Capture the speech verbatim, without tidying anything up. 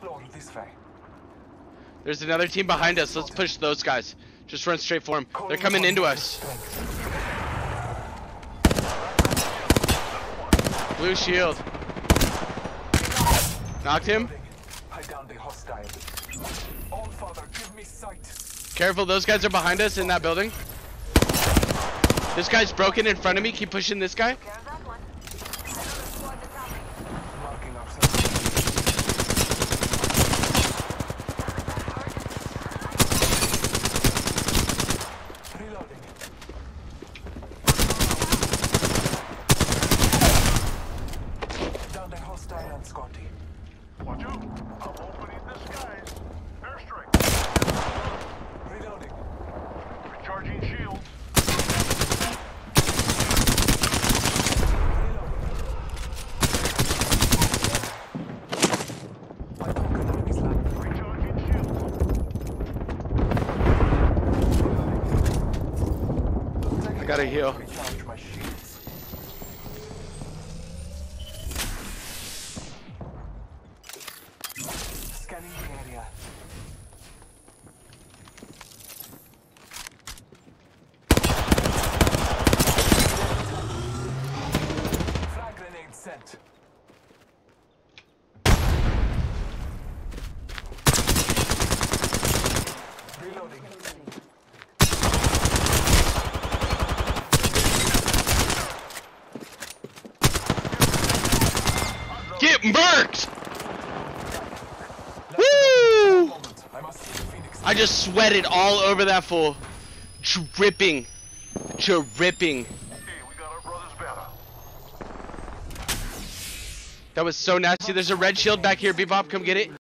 explore this way. There's another team behind us. Let's push those guys. Just run straight for them. They're coming into us. Blue shield. Knocked him. Careful, those guys are behind us in that building. This guy's broken in front of me. Keep pushing this guy. Watch out! I'm opening the skies. Airstrike. Reloading. Recharging shields. Recharging shields. I gotta heal. Recharge my shields. Scanning the area. Frag grenade sent. Reloading. Get murked! Woo! I just sweated all over that fool. Dripping. Dripping. Hey, we got our brother's banner. That was so nasty. There's a red shield back here. Bebop, come get it.